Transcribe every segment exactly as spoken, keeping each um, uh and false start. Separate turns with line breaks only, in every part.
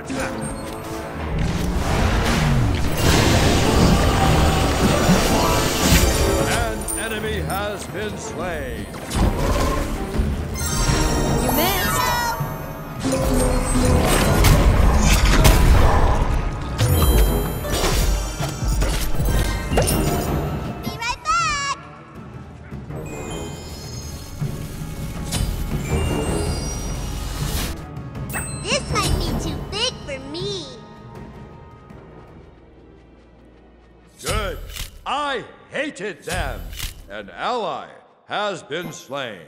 attack. An enemy has been slain.
You missed.
Be right back! This might be too big for me.
Good. I hated them. An ally has been slain.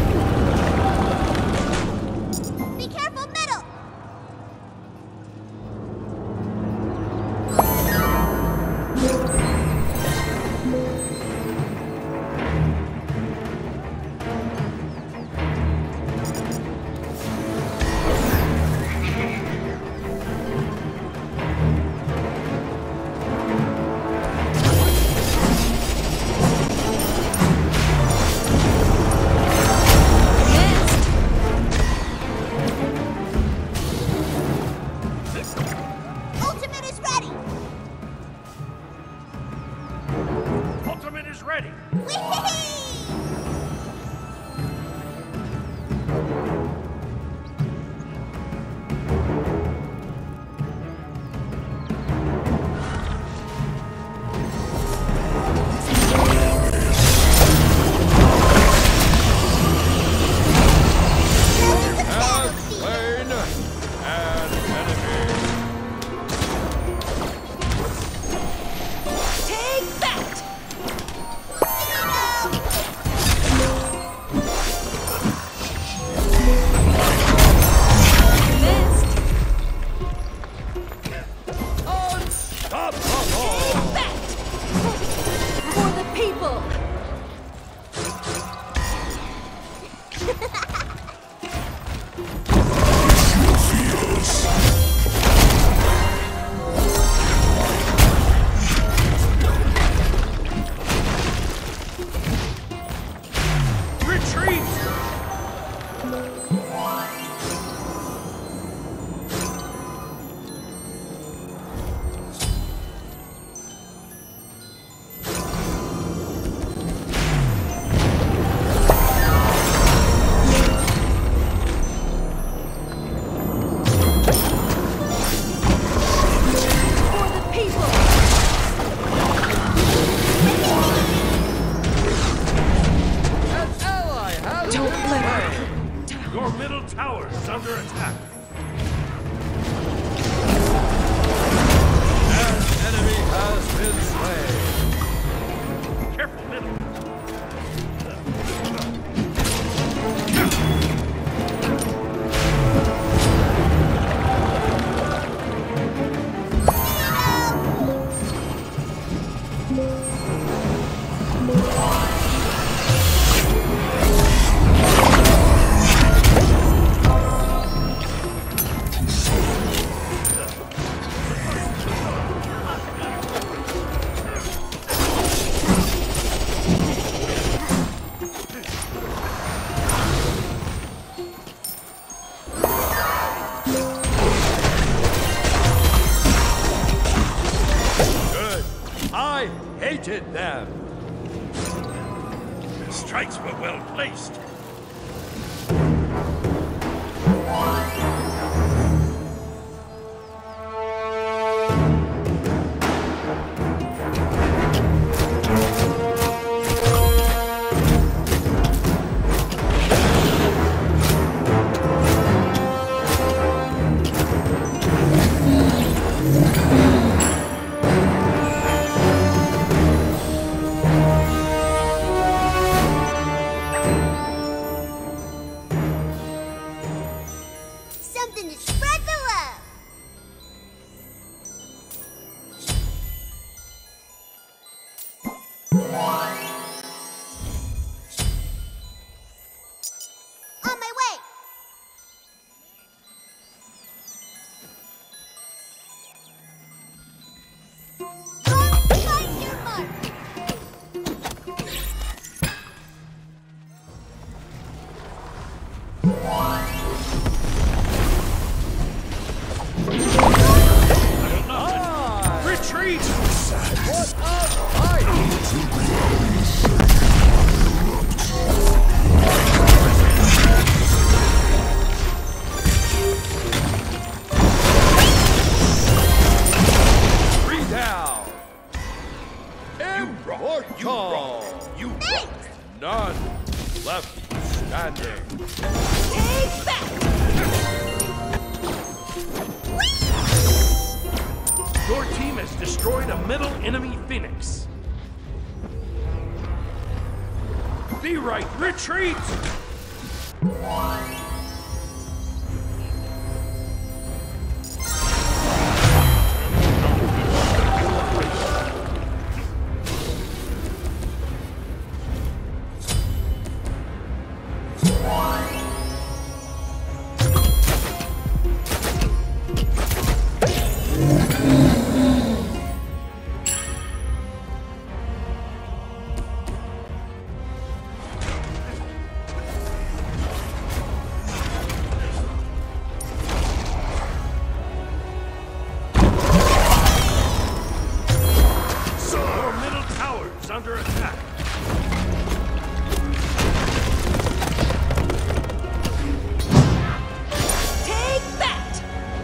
Be careful, middle!
tower is under attack.
An enemy has been slain.
Careful, middle.
I hated them.
The strikes were well placed.
Something to spread the love. On my way. Run, find your mark.
Retreat!
What a fight! Three down. Immortal.
You
Thanks.
None left standing.
Take back.
Your team has destroyed a middle enemy Phoenix. Be right, retreat! Your middle tower is under attack.
Take that.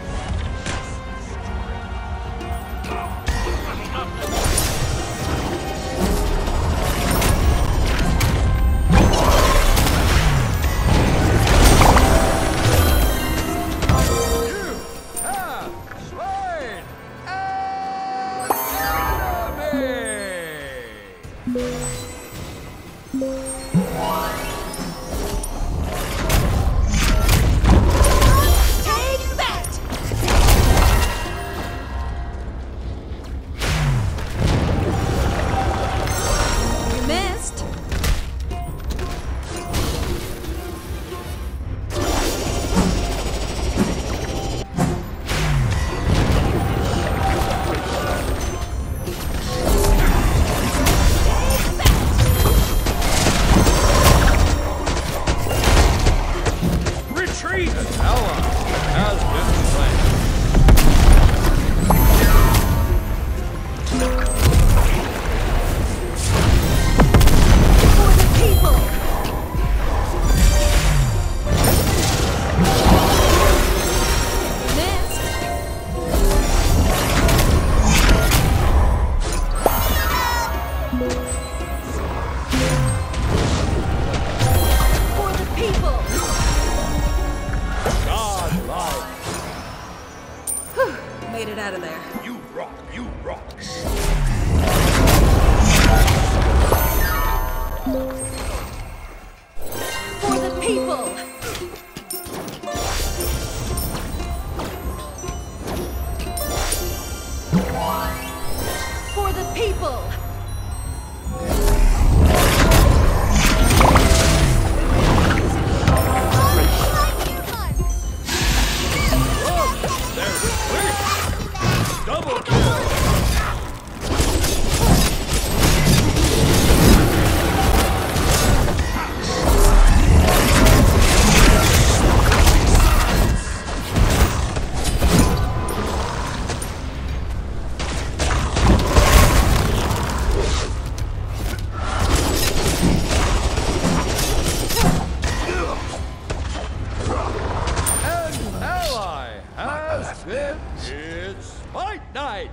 Have slain an enemy.
Take that. You missed.
Retreat!
An ally has been slain.
For the people. Missed. For the people.
Godlike.
Made it out of there.
You rock, you rock.
For the people! For the people!
There's a quick double kill. An ally has been. It's fight night.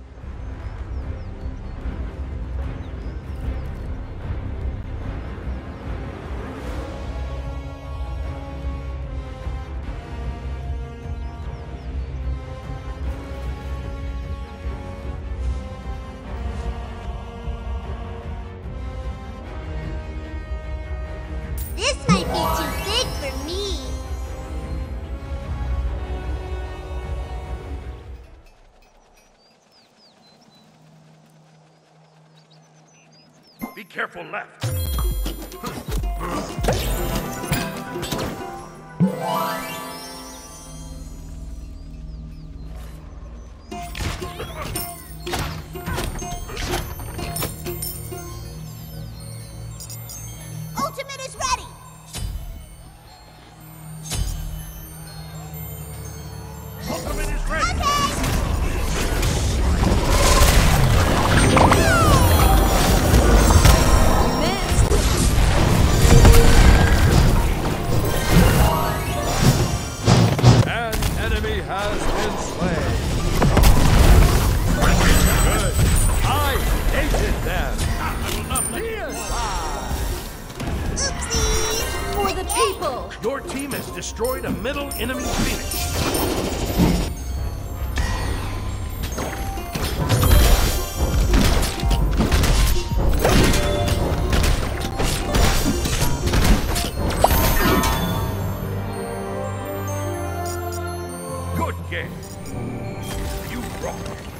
This might be too big for me.
Be careful left.
Ultimate is ready.
Ultimate is ready.
Missed!
An enemy has been slain. Good. I hated them. Deicide.
Oopsies.
For the people!
Your team has destroyed a middle enemy Phoenix. Good game. You rock.